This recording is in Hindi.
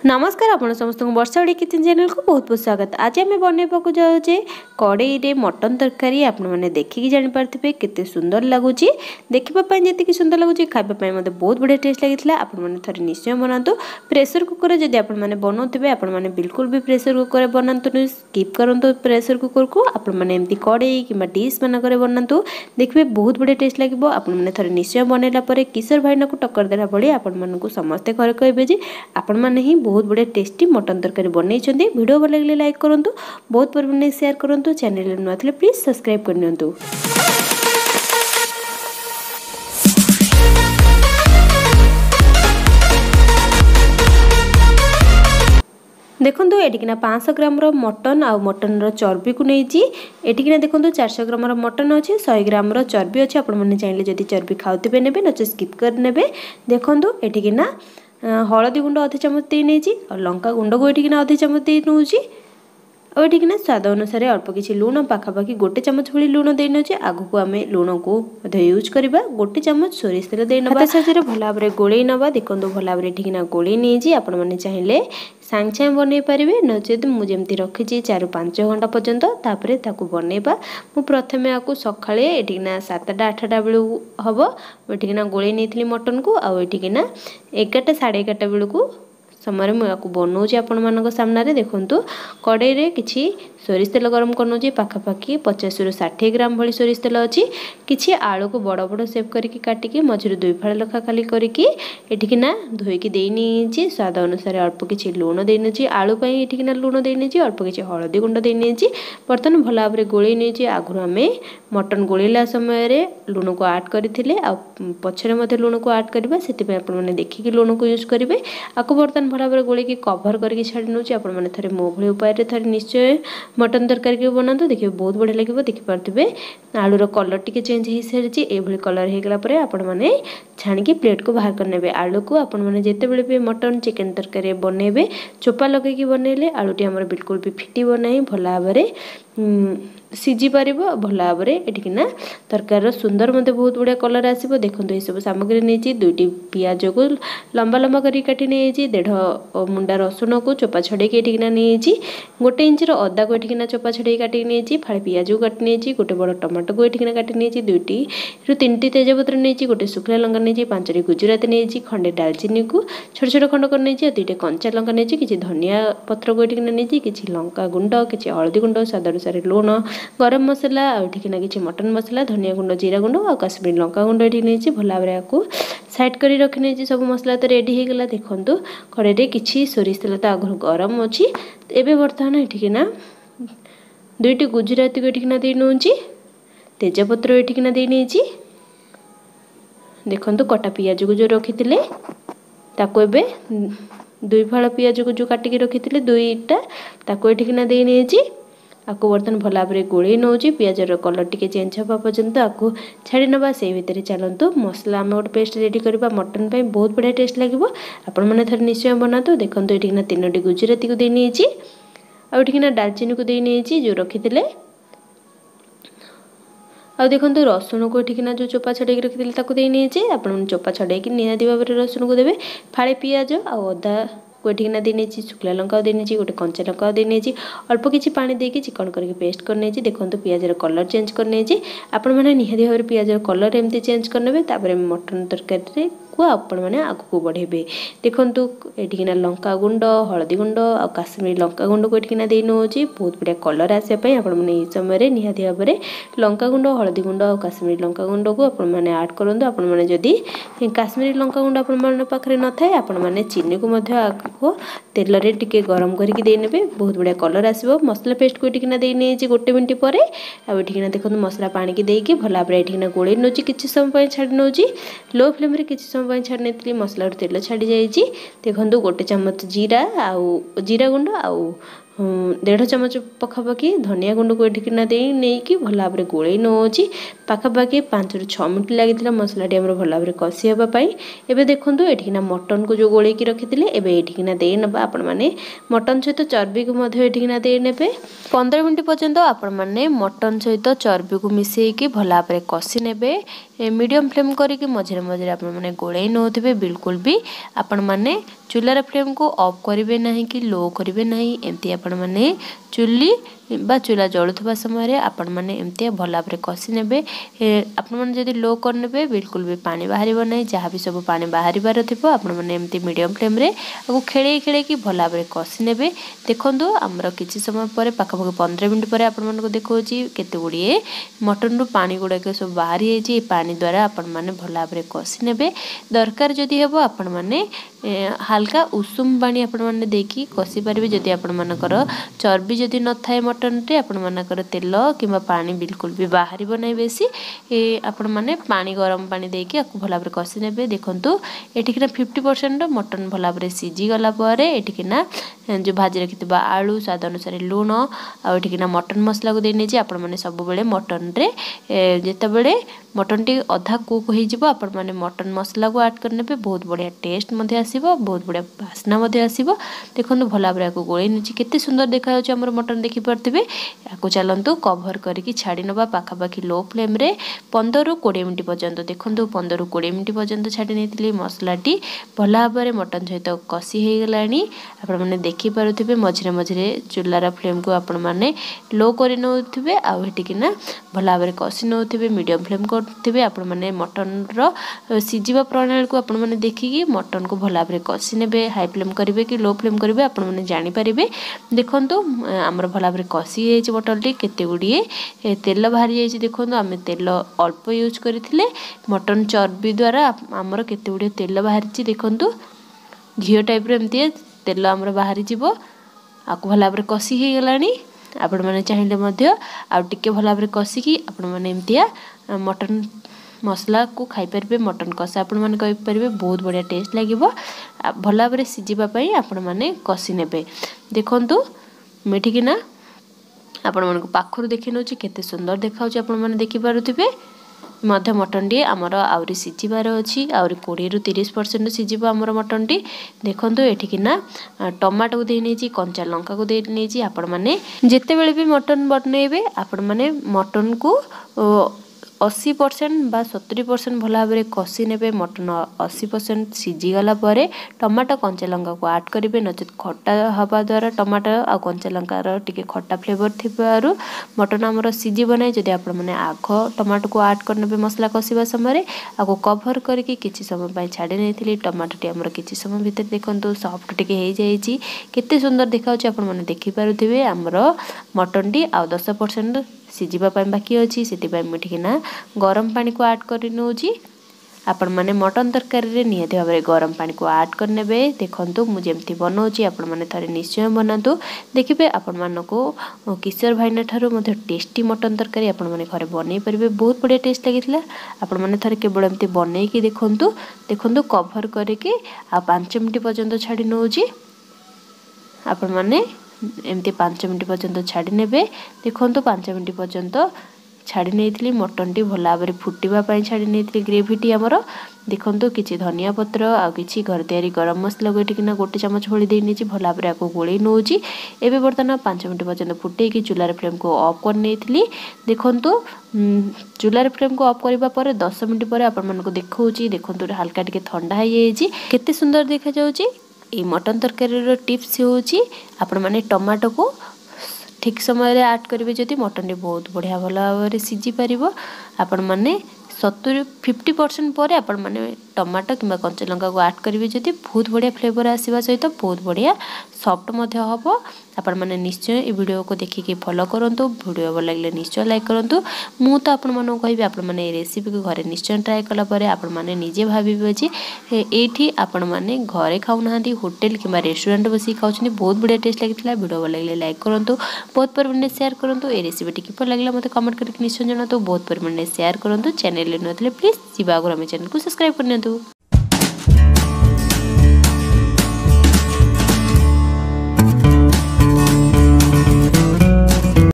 नमस्कार आपण समस्त वर्षा ओडी किचन चैनल को बहुत बहुत स्वागत। आज आम बनवाक जाऊे कड़ई रे मटन तरकारी। आपण मैंने देखिकी जापारे केते सुंदर लगुच, देखापी जी सुंदर लगुच खावाई मत बहुत बढ़िया टेस्ट लगी। आपण मैंने थे निश्चय बनातु। प्रेसर कुकर जब आप बनाऊे आपण मैंने बिल्कुल भी प्रेसर कुकर बनातु, स्किप करूँ प्रेसर कुकर को। आपण मैंने एमती कड़ई कि डिश मानक बनातु, देखिए बहुत बढ़िया टेस्ट लगे। आपण मैंने थे निश्चय बनला किशोर भाईना को टक्कर देला भाई आपण मानक समस्ते घर कहे जे आपण मैंने ही बहुत बढ़िया टेस्टी मटन तरकारी बनई। वीडियो भल लगे लाइक करूँ, बहुत परिमाण शेयर करूँ, चैनल नुआ थे प्लीज सब्सक्राइब करनी। देखो ये 500 ग्राम मटन आ मटन चर्बी को नहीं ये देखो 400 ग्राम मटन अच्छे 100 ग्राम चर्बी अच्छे। आप चाहिए जब चर्बी खाते ने नचे स्किप कर ने। देखो ये हलदी गुंड अधे चामच दे नहीं और लंका गुंड को ये अधे चामच दे नौची। और ये स्वाद अनुसार अल्प किसी लुण पाखापाखि गोटे चामच भली लुण दे नौचे। आगू आम लुण को यूज करवा। गोटे चामच सोरिष तेल दे ना साहाଯ୍य भल भाव में गोल नवा। देखो भल भाव में गोल नहीं आपण मैंने चाहिए सांगे सांगे बनई पारे नचेत मुझे रखी 4-5 घंटा पर्यंत तापर ताकू बनइबा। मु प्रथमे आपको सकाळे एटिना 7टा-8टा बेलू हम ये गोल नहीं मटन को आना 11टा 11:30 बेलू समय मुझे बनाऊँगी आपण मान सामने। देखु कड़ई रे किछि सोरिष तेल गरम करनोची पाखापाखि 50-60 ग्राम भली सोरिष तेल अच्छी। किछि आलू को बड़ बड़ सेप करके काटिकी मझे 2 फाड़ लखा खाली करके एठिकिना धोईकी देनी। स्वाद अनुसार अल्प किछि लुण देनी। आलू पाई एठिकिना लुण देनी, अल्प किछि हलदी गुंड देनी। बर्तमान भल भाव में गोल नहीं। आगु आम मटन गोलेला समय लुण को आड करते पछरे लुण को आड करवा से देखिकी लुण को यूज करेंगे। आपको बर्तमान भल भाव में गोल कभर करके छाड़ी नौचे। आप थे मो भली उपाय थे निश्चय मटन तरकारी के बनाते देखिए बहुत बढ़िया लगे। देखिपे आलूर कलर टी चेंज हो सारी ये कलर होगला आपण मैंने छाणिकी प्लेट को बाहर करने। आलू को आपण मैंने जिते बड़े भी मटन चिकेन तरकारी बनइबे चोपा लगे आलूटी आम बिल्कुल भी फिटब ना भल भाव में सीझी पार भल भाव में ये तरकार सुंदर मत बहुत बढ़िया कलर आसो। देखो ये सब सामग्री नहीं 2टी पियाज को लंबा लंबा कर काटी नहीं 1.5 मुंडा रसुण को चोपा छड़े नहीं 1 इंच अदा को ये चोपा छड़े काटी नहीं फाड़े पियाज को काटी नहीं गोटे बड़ टमाटो को ये काटी नहीं 2-3टी तेजपत्र नहीं गोटे शुखला लंका नहीं 5टी गुजराती नहीं खंडे डालचीनी को छोट छोट खंड कर नहीं 2टे कंचा लंका नहीं किसी धनिया पत्र को ये नहीं किसी लंका गुंड किसी हलदी गुंड स्वाद अनुसार लुण गरम मसला आठिना कि मटन मसला धनिया गुंड जीरा गुंड और काश्मीरी लंका गुंड ये नहीं भल भाव में आपको साइड कर रखी नहीं। सब मसला तो रेडी हो गला। देखो कड़े किसी सोरिष तेल तो आगु गरम अच्छी। एवं बर्तमान ये 2टी गुजराती को ये दे नौची तेजपत्र ये दे नहीं। देखो कटा पियाज को जो रखी ताको एबे 2 फाड़ पियाज को जो काटिकी रखी 2टा ताको ये दे नहीं। आपको बर्तमान भल भाव में गोल नौची पियाजर कलर टी चेंज हाँ पर्यंत आपको छाड़ी नवा। से भितर चलतु मसला आम गोटे पेस्ट रेडी करवा मटन पे बहुत बढ़िया टेस्ट लगे। आपण मैंने थे निश्चय बनातु। देखो ये 3टी गुजराती को दे नहीं आठिना डालचीनी को दे नहीं जो रखी आ। देखो रसुण को ये जो चोपा छड़े रखी दे नहीं आप चोपा छड़े निहाती भाव में रसुण को देवे फाड़े पियाज आ अदा को ये दे नहीं शुखला लंका दे नहीं गोटे कंचा लंका दे नहीं अल्प किसी पानी देके चिकन करके पेस्ट करने। देखो पियाजर कलर चेंज करने आपण मैंने निहाती भाव में पियाजर कलर एमती चेंज करने। मटन तरकारी को आपण मैंने आगू बढ़ेबे। देखो ये लंका गुंड हलदी गुंड और काश्मीरी लंका गुंड को ये दे नौची बहुत बढ़िया कलर आसापी। आप समय निहाती भाव में लंका गुंड हलदी गुंड और काश्मीरी लंका गुंड को आपण मैंने आड करूँ। आपण मैंने जदि काश्मीरी लंका गुंड आपण पाखे न थाए आपण मैंने चीनी को तेल रे टिके गरम करके देने बहुत बढ़िया कलर आसो। मसला पेस्ट को ये दे नहीं 1 मिनट पर आठिना देखो मसला पानी की देकी भल भाव में ये गोल नौची किसी समय छाड़ी नौची लो फ्लेम रे किसी समय छाड़ी नहीं मसला तेल छाड़ी जाइए। देखो 1 चामच जीरा गुंड आउ 1.5 चामच पखापाखि धनिया गुंड को एठिकिना नहीं भल भाव में गोल नौची पाखापाखि 5 ରୁ 6 मिनट लगी मसलाटी आम भल भाव में कषि हाँपाई। एवं देखूँ एठिकिना मटन को जो गोलैकी रखी एठिकिना दे ना आपण मैंने मटन सहित चर्बी को एठिकिना दे ने 15 मिनट पर्यंत आपण मैंने मटन सहित चर्बी को मिसेकी भल भाव में कषि ने मीडियम फ्लेम करके मझे मझे आपने गोलई नौथे बिल्कुल भी आपण मैंने चूलार फ्लेम को ऑफ करेंगे ना कि लो करेंगे ना एमती आपण मैंने चुली बा चूला जलुवा समय आपण मैंने एमती भल भाव में कषि ने आपण मैंने जब लो करने बिल्कुल भी पानी बाहर ना जहाँ भी सब पानी बाहर थी आपण मैंने एमती मीडियम फ्लेम रे आपको खेल खेल भल भाव में कषि ने देखूँ आमर किसी समय पर पाखापाखि 15 मिनट पर आपण मानक देखा केते गुड़िए मटन रू पानी गुड़ाक सब बाहर जाइए पानी द्वारा आपण मैंने भल भाव में कषि ने दरकार जदि हे आपण मैंने हाल्का उषुम पानी आपण मैंने देकी कषि पारे जदि आपण मानकर चर्बी जदि न थाए मटन रे आपण मानकर तेल किंबा पानी बिल्कुल भी बाहर ना बेसी आपण मैंने पानी गरम पानी देकी आपको भल भाव में कषि ने देखूँ एठिकिना 50% मटन भल भाव में सीझी गला एठिकिना जो भाजी रखि आलू स्वाद अनुसार लुण आठिकिना मटन मसला को देने आपण मैंने सब बेले मटन रे जितेबले मटन टी अधा कुक हो आपण मैंने मटन मसला को ऐड करने बहुत बढ़िया टेस्ट आसो बहुत बढ़िया बास्ना आसो देखो भल भाव में गोल नीचे केते सुंदर देखा आमर मटन देखिपे आपको चलतु कभर करके छाड़ी नवा पाखापाखि लो फ्लेम रे 15 ରୁ 20 मिनट पर्यंत देखो 15 ରୁ 20 मिनट पर्यंत छाड़ी नहीं मसलाटी भल भाव में मटन सहित कषि हो गला आपण मैंने देखिपे मझे मझे चूलार फ्लेम को आपण मैंने लो कर नौथे आठिकिना भल भाव में कषि नौथे मीडियम फ्लेम करेंगे आपण मैंने मटन सीझा प्रणाली को आपण मैंने देखिकी मटन को भल भाव में कषि ने हाई फ्लेम करेंगे कि लो फ्लेम करेंगे आपण मैंने जानीपारे देखूँ आमर भल भाव में कषि मटन टी केते गुड़िए तेल बाहरी जाइए देखो आम तेल अल्प यूज करते मटन चर्बी द्वारा आमर केते गुड़िए तेल बाहरी देखूँ घी टाइप एमती तेल आमर बाहरी जीव आपको भल भाव में कषि हो गला आपण मैंने चाहिए आउे भल भाव में कषिकी आपण मैंने एमतिया मटन मसला को खाईपारे मटन कषा आपण मैंने कहींपारे बहुत बढ़िया टेस्ट लगे भल भाव में सीझापी आपण मैंने कषि ने देखूँ मेठिकिना आपण मन पाखर देखी नौ केते सुंदर देखा आपण मैंने देखिपे मटन टी आमर आहरी सीझार अच्छी आहरी 20 ରୁ 30% सीझ आमर मटन टी देखूँ एठिकिना टमाटो को देनी कंचा लंका को देनी आपण मैंने जिते बड़े भी मटन बनइबे आपण मैंने मटन को 80% बा 70% भल भाव में कषि ने मटन 80% सीझीगला टमाटो कंचा लंका को ऐड करेंगे नचेत खट्टा हवा द्वारा टमाटो आ कंचा लंकार टिके खट्टा फ्लेवर थिबारु मटन आमर सीझीब ना जदि आपण मैंने आग टमाटो को ऐड करने मसला कषिबा समय आपको कभर करके किछि समय छाड़ी नहीं टमाटो टी आमर किछि समय भितर देखो सॉफ्ट टिके हो जाइए केते सुंदर देखा आपण मैंने देखिपे आमर मटन टी आ 10% सीझापी बाकी अच्छी से मुठिकिना गरम पानी को ऐड कर नौची आपण मैंने मटन तरकारी निहाती भाव में गरम पानी को ऐड करने देखूँ मुझे बनाऊँगी आपण मैंने थे निश्चय बनातु देखिए आपण मानक किशोर भाईना ठारू टेस्टी मटन तरकारी आपण मैंने घरे बनई पारे बहुत बढ़िया टेस्ट लगी आपण मैंने थे केवल एमती बनईकी देखूँ कभर करके आ 5 मिनट पर्यंत छाड़ी नौची आपण मैंने एमती 5 मिनट पर्यंत छाड़ी ने देखूँ 5 मिनट पर्यंत छाड़ी नहीं मटन टी भल भाव में फुटापी छाड़ी नहीं ग्रेवी टी आमर देखूँ किसी धनिया पत्र आ कि घर तैयारी गरम मसला को एटिकिना 1 चामच भली देनी भल भाव में आपको गोल नौची एवं बर्तमान 5 मिनट पर्यंत फुटेकी चूलार फ्लेम को ऑफ कर नहीं देखूँ चूलार फ्लेम को ऑफ करने 10 मिनट पर आपण मानक देखूँ हल्का टिके ठंडा हो जाइए केते सुंदर देखा जाउची। ये मटन तरकारी टिप्स होची आपण माने टमाटो को ठीक समय ऐड करेंगे जदि मटन टी बहुत बढ़िया भल भाव में सीझी पार आपण मैंने 50% पर आपण मैंने टमाटो कि कंचा लंका को ऐड करेंगे जदि बहुत बढ़िया फ्लेवर आसवा सहित बहुत बढ़िया सॉफ्ट हम आपण मैंने निश्चय ये वीडियो को देखिए फॉलो करूँ वीडियो भल लगे निश्चय लाइक करूँ मु तो आपण मानक कहि आपण मैंने रेसिपी को घरे निश्चय ट्राए कलापर आपण मैंने निजे भावे जे ये आपण मैंने घरे खाऊना होटेल कि रेस्टोरेंट बस खाऊँ बहुत बढ़िया टेस्ट लगी वीडियो भल लगे लाइक करूँ बहुत परिमाण शेयर करूँ ये रेसिपी किपर लगे मतलब कमेंट करके निश्चय जनातु बहुत परिमाण शेयर करूँ चैनल नुआ प्लीज जी आगे चैनल को सब्सक्राइब करनी।